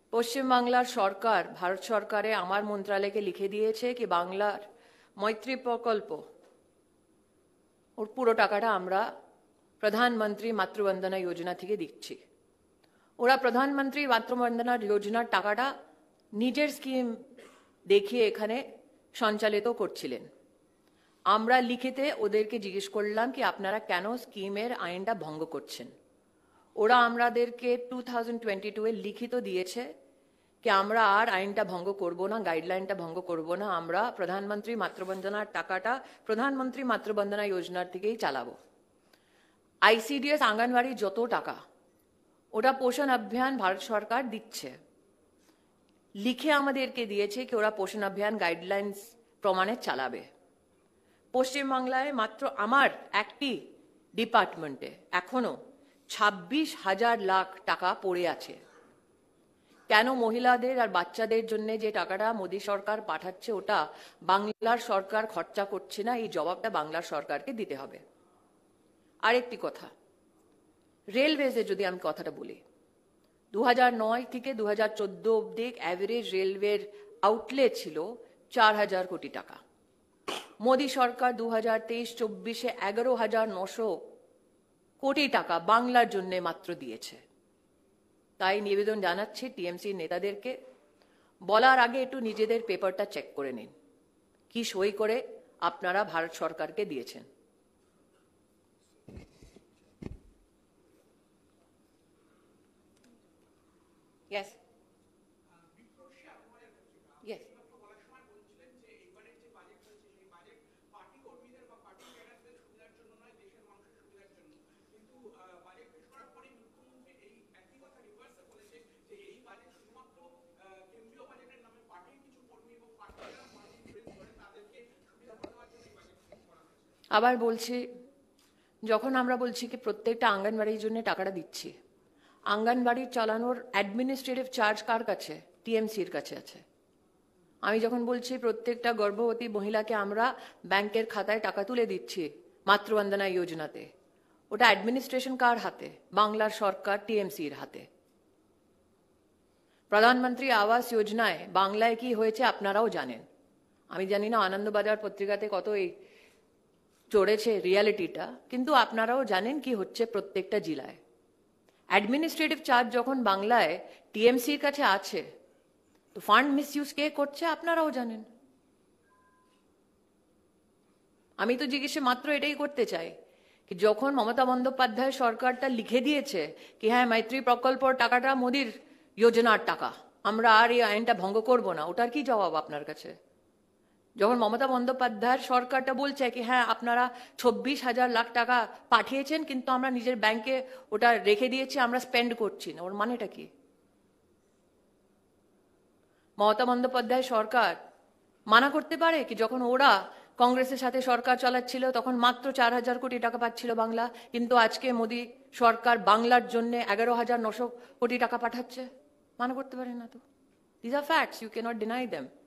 পশ্চিমবাংলার সরকার ভারত সরকারে আমার মন্ত্রণালয়কে লিখে দিয়েছে কি বাংলার মৈত্রী প্রকল্প ওর পুরো টাকাটা আমরা প্রধানমন্ত্রী মাতৃবন্দনা যোজনা থেকে দিচ্ছি। ওরা প্রধানমন্ত্রী মাতৃবন্দনা যোজনার টাকাটা নিজের স্কিম দেখিয়ে এখানে সঞ্চালিত করছিলেন। আমরা লিখিতে ওদেরকে জিজ্ঞেস করলাম কি আপনারা কেন স্কিমের আইনটা ভঙ্গ করছেন। ওরা আমাদেরকে 2022 লিখিত দিয়েছে কি আমরা আর আইনটা ভঙ্গ করব না, গাইডলাইনটা ভঙ্গ করব না, আমরা প্রধানমন্ত্রী মাতৃবন্দনার টাকাটা প্রধানমন্ত্রী মাতৃবন্দনা যোজনার থেকেই চালাবো। আইসিডিএস আঙ্গনওয়াড়ি যত টাকা ওটা পোষণ অভিযান ভারত সরকার দিচ্ছে, লিখে আমাদেরকে দিয়েছে কি ওরা পোষণ অভিযান গাইডলাইন্স প্রমাণে চালাবে। পশ্চিমবাংলায় মাত্র আমার একটি ডিপার্টমেন্টে এখনো 26,000 লাখ টাকা পড়ে আছে। কেন মহিলাদের আর বাচ্চাদের জন্য যে টাকাটা মোদী সরকার পাঠাচ্ছে ওটা বাংলার সরকার খরচা করছে না, এই জবাবটা বাংলার সরকারকে দিতে হবে। আরেকটি কথা, রেলওয়েজে যদি আমি কথাটা বলি, 2009 থেকে 2014 অব্দি অ্যাভারেজ রেলওয়ের আউটলে ছিল 4,000 কোটি টাকা। মোদী সরকার 2023-24-এ 11,900 কোটি টাকা বাংলার জন্য মাত্র দিয়েছে। তাই নিবেদন জানাচ্ছি টিএমসি নেতাদেরকে, বলার আগে একটু নিজেদের পেপারটা চেক করে নিন কি সই করে আপনারা ভারত সরকারকে দিয়েছেন। Yes. Yes. আবার বলছি, যখন আমরা বলছি কি প্রত্যেকটা আঙ্গনবাড়ির জন্য টাকাটা দিচ্ছি, আঙ্গনবাড়ি চালানোর অ্যাডমিনিস্ট্রেটিভ চার্জ কার কাছে? টিএমসির কাছে আছে। আমি যখন বলছি প্রত্যেকটা গর্ভবতী মহিলাকে আমরা ব্যাংকের খাতায় টাকা তুলে দিচ্ছি মাতৃবন্দনা যোজনাতে, ওটা অ্যাডমিনিস্ট্রেশন কার হাতে? বাংলার সরকার টিএমসির হাতে। প্রধানমন্ত্রী আবাস যোজনায় বাংলায় কি হয়েছে আপনারাও জানেন। আমি জানি না আনন্দবাজার পত্রিকাতে কত এই চড়েছে রিয়ালিটিটা, কিন্তু আপনারাও জানেন কি হচ্ছে প্রত্যেকটা জেলায়। অ্যাডমিনিস্ট্রেটিভ চার্জ যখন বাংলায় টিএমসির কাছে আছে, তো ফান্ড মিসইউজ কে করছে আপনারাও জানেন। আমি তো জিজ্ঞেসে মাত্র এটাই করতে চাই কি যখন মমতা বন্দ্যোপাধ্যায় সরকারটা লিখে দিয়েছে কি হ্যাঁ মৈত্রী প্রকল্পর টাকাটা মোদির যোজনার টাকা, আমরা আর এই আইনটা ভঙ্গ করব না, ওটার কি জবাব আপনার কাছে? যখন মমতা বন্দ্যোপাধ্যায়ের সরকারটা বলছে কি হ্যাঁ আপনারা 26,000 লাখ টাকা পাঠিয়েছেন কিন্তু আমরা নিজের ব্যাংকে ওটা রেখে দিয়েছি, আমরা স্পেন্ড করছি না, ওর মানেটা কি? মমতা বন্দ্যোপাধ্যায় সরকার মানা করতে পারে কি যখন ওরা কংগ্রেসের সাথে সরকার চালাচ্ছিল তখন মাত্র 4,000 কোটি টাকা পাচ্ছিল বাংলা, কিন্তু আজকে মোদী সরকার বাংলার জন্য 11,900 কোটি টাকা পাঠাচ্ছে? মানা করতে পারে না তো। This are facts, you cannot deny them.